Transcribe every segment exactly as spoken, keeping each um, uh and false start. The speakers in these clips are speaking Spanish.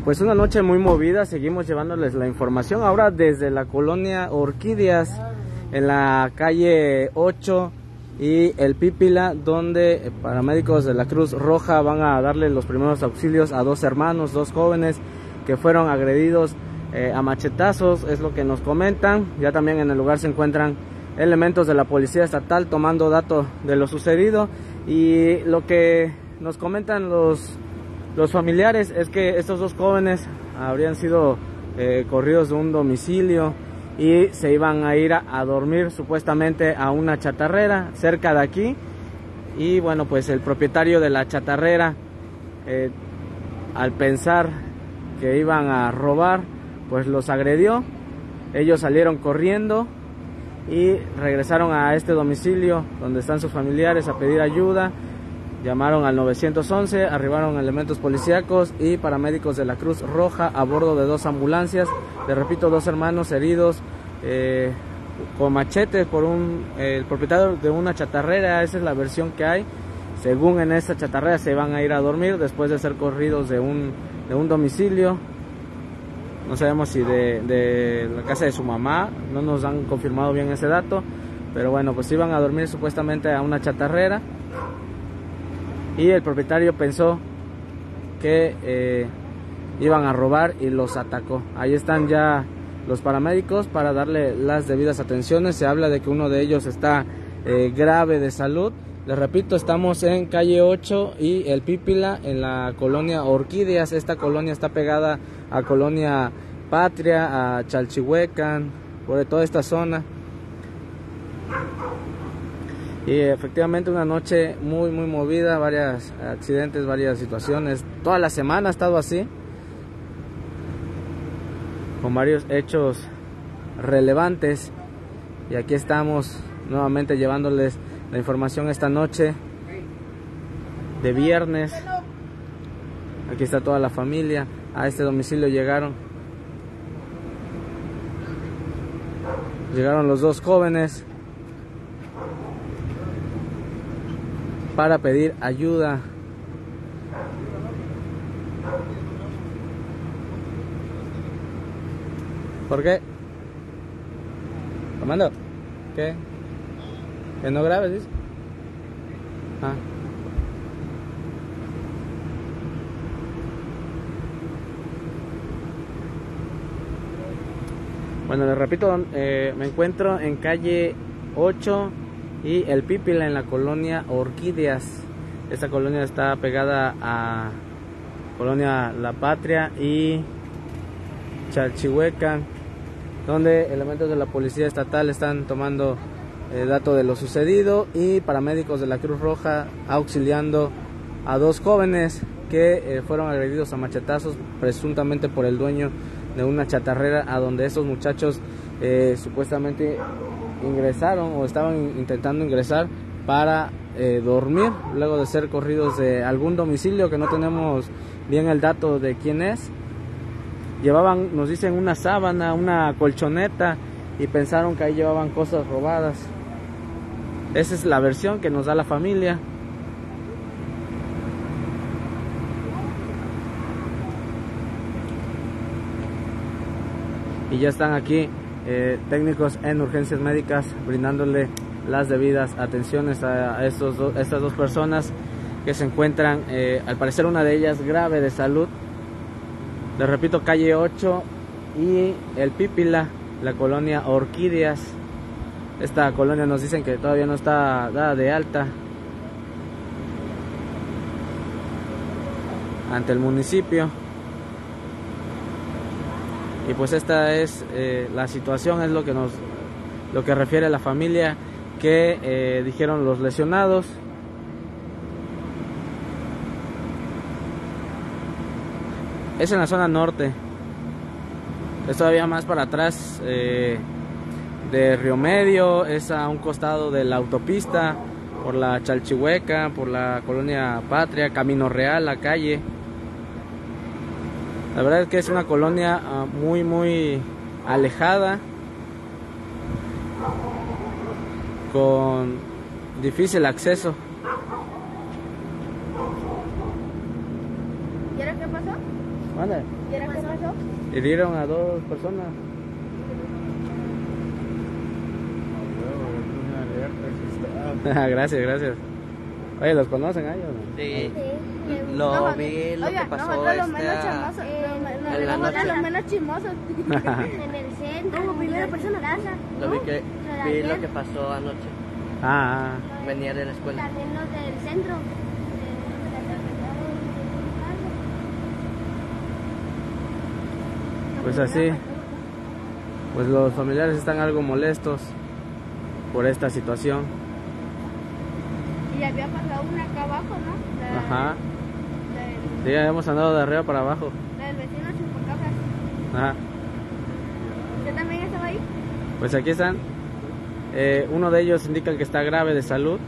Pues una noche muy movida, seguimos llevándoles la información ahora desde la colonia Orquídeas, en la calle ocho y el Pípila, donde paramédicos de la Cruz Roja van a darle los primeros auxilios a dos hermanos, dos jóvenes que fueron agredidos eh, a machetazos, es lo que nos comentan. Ya también en el lugar se encuentran elementos de la policía estatal tomando datos de lo sucedido, y lo que nos comentan los Los familiares es que estos dos jóvenes habrían sido eh, corridos de un domicilio y se iban a ir a, a dormir supuestamente a una chatarrera cerca de aquí. Y bueno, pues el propietario de la chatarrera, eh, al pensar que iban a robar, pues los agredió. Ellos salieron corriendo y regresaron a este domicilio donde están sus familiares a pedir ayuda. Llamaron al nueve once, arribaron elementos policíacos y paramédicos de la Cruz Roja a bordo de dos ambulancias. Les repito, dos hermanos heridos eh, con machetes por un eh, el propietario de una chatarrera. Esa es la versión que hay. Según en esta chatarrera se van a ir a dormir después de ser corridos de un, de un domicilio. No sabemos si de, de la casa de su mamá, no nos han confirmado bien ese dato. Pero bueno, pues iban a dormir supuestamente a una chatarrera. Y el propietario pensó que eh, iban a robar y los atacó. Ahí están ya los paramédicos para darle las debidas atenciones. Se habla de que uno de ellos está eh, grave de salud. Les repito, estamos en calle ocho y el Pípila, en la colonia Orquídeas. Esta colonia está pegada a Colonia Patria, a Chalchihuecan, por toda esta zona. Y efectivamente una noche muy muy movida, varios accidentes, varias situaciones. Toda la semana ha estado así, con varios hechos relevantes. Y aquí estamos nuevamente llevándoles la información esta noche de viernes. Aquí está toda la familia. A este domicilio llegaron. Llegaron los dos jóvenes para pedir ayuda. ¿Por qué? Comando, ¿qué? ¿Que no grabes, dice? Ah. Bueno, les repito, eh, me encuentro en calle ocho y el Pípila, en la colonia Orquídeas. Esta colonia está pegada a Colonia La Patria y Chalchihuecan, donde elementos de la policía estatal están tomando eh, dato de lo sucedido, y paramédicos de la Cruz Roja auxiliando a dos jóvenes que eh, fueron agredidos a machetazos presuntamente por el dueño de una chatarrera, a donde estos muchachos eh, supuestamente ingresaron o estaban intentando ingresar para eh, dormir luego de ser corridos de algún domicilio que no tenemos bien el dato de quién es. Llevaban, nos dicen, una sábana, una colchoneta, y pensaron que ahí llevaban cosas robadas. Esa es la versión que nos da la familia. Y ya están aquí Eh, técnicos en urgencias médicas brindándole las debidas atenciones a estos do, estas dos personas que se encuentran, eh, al parecer una de ellas grave de salud. Les repito, calle ocho y el Pípila, la colonia Orquídeas. Esta colonia nos dicen que todavía no está dada de alta ante el municipio. Y pues esta es eh, la situación, es lo que nos lo que refiere la familia, que eh, dijeron los lesionados. Es en la zona norte, es todavía más para atrás eh, de Río Medio, es a un costado de la autopista, por la Chalchihueca, por la colonia Patria, Camino Real, la calle. La verdad es que es una colonia uh, muy muy alejada, con difícil acceso. ¿Y ahora qué pasó? Bueno. Manda. ¿Y era qué pasó? Hirieron a dos personas. Gracias, gracias. Oye, ¿los conocen a ellos? No? Sí, Sí. lo No, vi, lo oiga, que pasó nosotros los este, menos a- chismosos, en la nosotros noche. los menos chismosos. En el centro, como primera persona. Casa, Lo vi que ¿no? vi lo que pasó anoche. Ah, Venía de la escuela. También los del centro. pues así. Pues los familiares están algo molestos por esta situación. Y había pasado una acá abajo, ¿no? La, Ajá. la del, Sí, ya hemos andado de arriba para abajo. la del vecino Chupacabras. Ajá. ¿Usted también estaba ahí? Pues aquí están. Eh, uno de ellos indica que está grave de salud.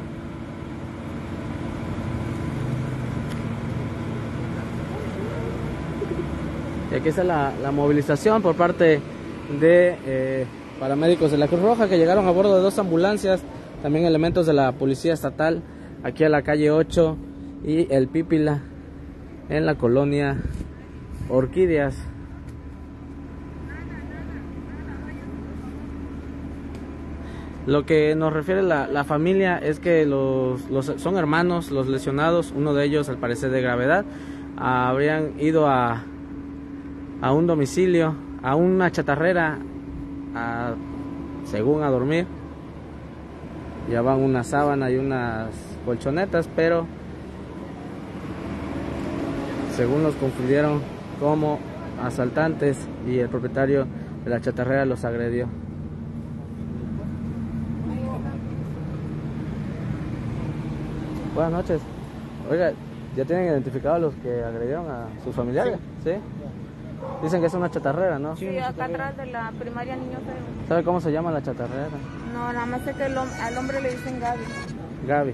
Y aquí está la, la movilización por parte de eh, paramédicos de la Cruz Roja que llegaron a bordo de dos ambulancias, también elementos de la Policía Estatal, aquí a la calle ocho y el Pípila, en la colonia Orquídeas. Lo que nos refiere la, la familia es que los, los son hermanos, los lesionados, uno de ellos al parecer de gravedad, habrían ido a, a un domicilio, a una chatarrera, a, según a dormir. Llevaban una sábana y unas colchonetas, pero según los confundieron como asaltantes y el propietario de la chatarrera los agredió. Buenas noches. Oiga, ¿ya tienen identificado a los que agredieron a sus familiares? ¿Sí? Dicen que es una chatarrera, ¿no? Sí, acá atrás de la primaria Niño Feo. ¿Sabe cómo se llama la chatarrera? No, nada más sé que el hom- al hombre le dicen Gaby. Gaby.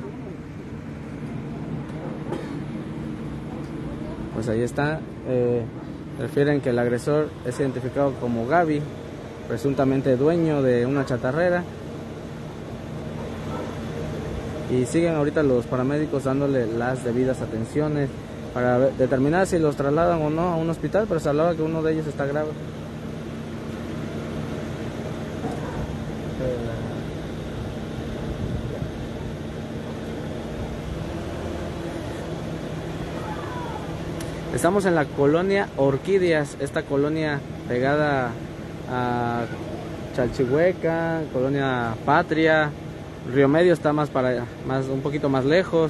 Pues ahí está. Eh, refieren que el agresor es identificado como Gaby, presuntamente dueño de una chatarrera. Y siguen ahorita los paramédicos dándole las debidas atenciones para ver- determinar si los trasladan o no a un hospital, pero se hablaba que uno de ellos está grave. Estamos en la colonia Orquídeas, esta colonia pegada a Chalchihueca, colonia Patria. Río Medio está más para más un poquito más lejos.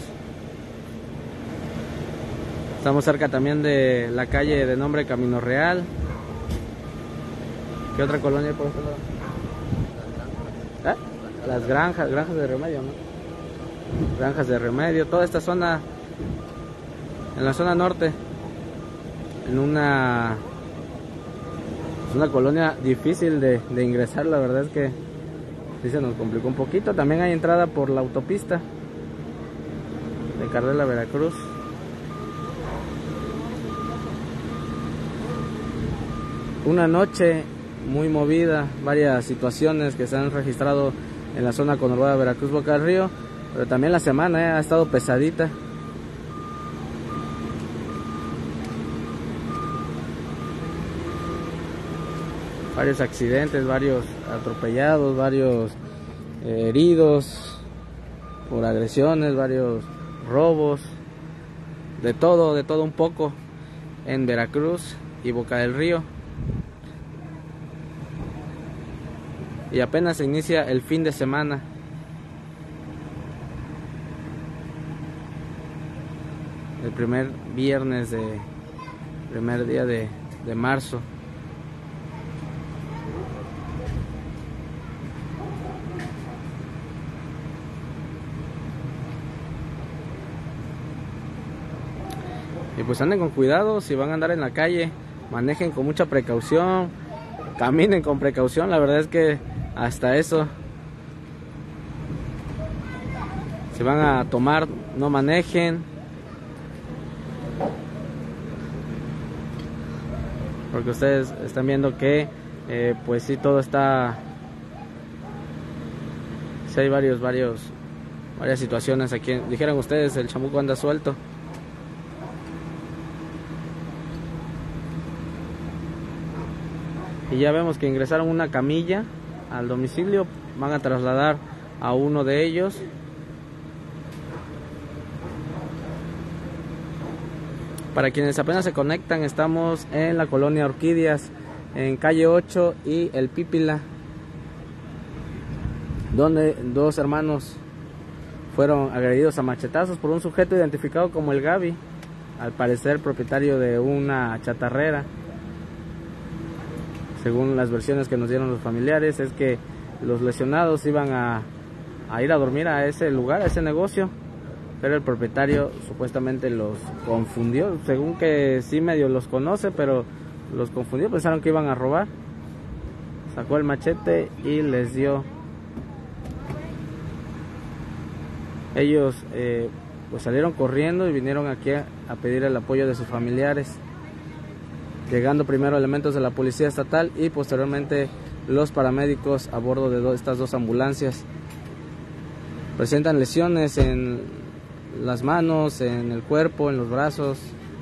Estamos cerca también de la calle de nombre Camino Real. ¿Qué otra colonia hay por este lado? ¿Eh? Las granjas, granjas de Remedio, ¿no? Granjas de Remedio, toda esta zona, en la zona norte, en una, es una colonia difícil de, de ingresar, la verdad es que sí se nos complicó un poquito. También hay entrada por la autopista de Cardela, Veracruz. Una noche muy movida, varias situaciones que se han registrado en la zona conurbada Veracruz Boca del Río, pero también la semana eh, ha estado pesadita. Varios accidentes, varios atropellados, varios eh, heridos por agresiones, varios robos, de todo, de todo un poco en Veracruz y Boca del Río. Y apenas se inicia el fin de semana. El primer viernes de primer día de, de marzo. Y pues anden con cuidado, si van a andar en la calle, manejen con mucha precaución, caminen con precaución, la verdad es que hasta eso, si van a tomar, no manejen, porque ustedes están viendo que eh, pues sí, todo está, sí hay varios, varios, varias situaciones aquí, dijeran ustedes, el chamuco anda suelto. Y ya vemos que ingresaron una camilla al domicilio. Van a trasladar a uno de ellos. Para quienes apenas se conectan, estamos en la colonia Orquídeas, en calle ocho y el Pípila, donde dos hermanos fueron agredidos a machetazos por un sujeto identificado como el Gaby, al parecer propietario de una chatarrera. Según las versiones que nos dieron los familiares, es que los lesionados iban a, a ir a dormir a ese lugar, a ese negocio, pero el propietario supuestamente los confundió, según que sí medio los conoce, pero los confundió, pensaron que iban a robar. Sacó el machete y les dio. Ellos eh, pues salieron corriendo y vinieron aquí a, a pedir el apoyo de sus familiares, llegando primero elementos de la policía estatal y posteriormente los paramédicos a bordo de do, estas dos ambulancias. Presentan lesiones en las manos, en el cuerpo, en los brazos.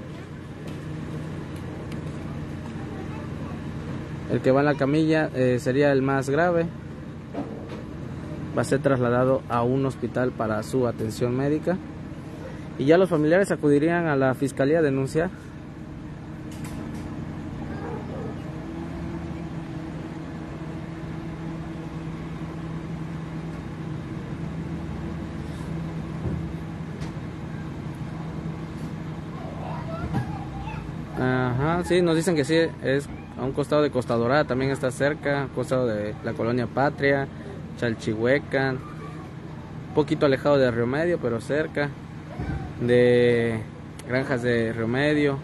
El que va en la camilla eh, sería el más grave. Va a ser trasladado a un hospital para su atención médica. Y ya los familiares acudirían a la fiscalía a denunciar. Ajá, sí, nos dicen que sí, es a un costado de Costa Dorada, también está cerca, a un costado de la colonia Patria, Chalchihuecan, un poquito alejado de Río Medio, pero cerca de Granjas de Río Medio.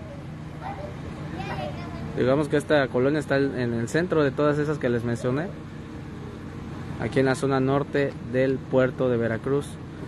Digamos que esta colonia está en el centro de todas esas que les mencioné, aquí en la zona norte del puerto de Veracruz.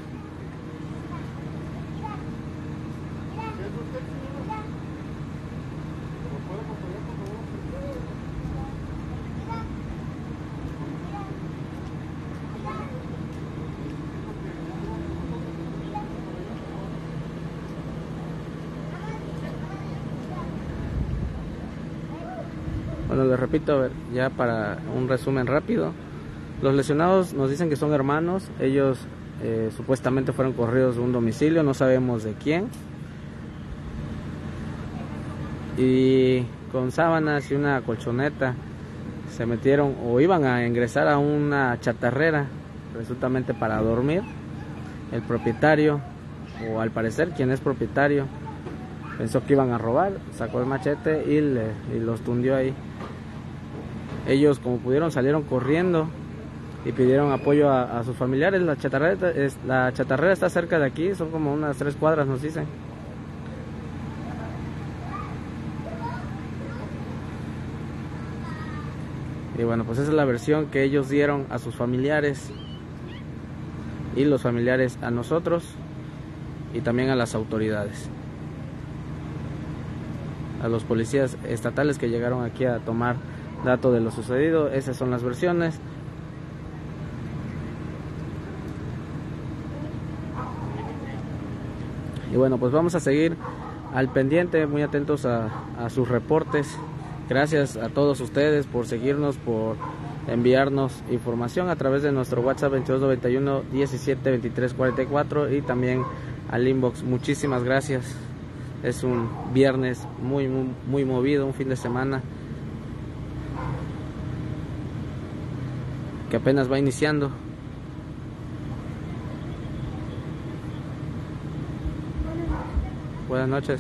Bueno, les repito, a ver, ya para un resumen rápido, los lesionados nos dicen que son hermanos. Ellos eh, supuestamente fueron corridos de un domicilio, no sabemos de quién, y con sábanas y una colchoneta se metieron o iban a ingresar a una chatarrera, presuntamente para dormir. El propietario, o al parecer quien es propietario, pensó que iban a robar, sacó el machete y, le, y los tundió ahí. Ellos, como pudieron, salieron corriendo y pidieron apoyo a, a sus familiares. La chatarrera, es, la chatarrera está cerca de aquí, son como unas tres cuadras, nos dicen. Y bueno, pues esa es la versión que ellos dieron a sus familiares y los familiares a nosotros y también a las autoridades, a los policías estatales que llegaron aquí a tomar dato de lo sucedido. Esas son las versiones. Y bueno, pues vamos a seguir al pendiente, muy atentos a, a sus reportes. Gracias a todos ustedes por seguirnos, por enviarnos información a través de nuestro WhatsApp veintidós noventa y uno diecisiete veintitrés cuarenta y cuatro y también al inbox. Muchísimas gracias. Es un viernes muy, muy, muy movido, un fin de semana que apenas va iniciando. Buenas noches.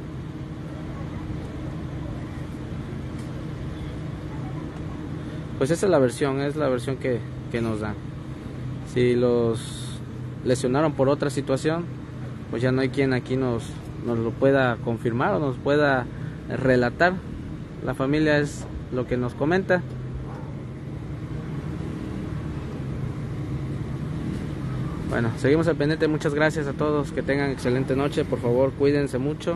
Pues esa es la versión, es la versión que, que nos dan. Si los lesionaron por otra situación, pues ya no hay quien aquí nos, nos lo pueda confirmar o nos pueda relatar. La familia es lo que nos comenta. Bueno, seguimos al pendiente. Muchas gracias a todos, que tengan excelente noche. Por favor, cuídense mucho.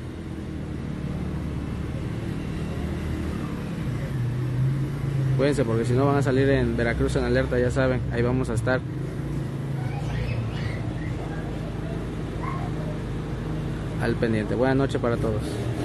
Cuídense, porque si no van a salir en Veracruz en alerta, ya saben, ahí vamos a estar. Al pendiente. Buenas noches para todos.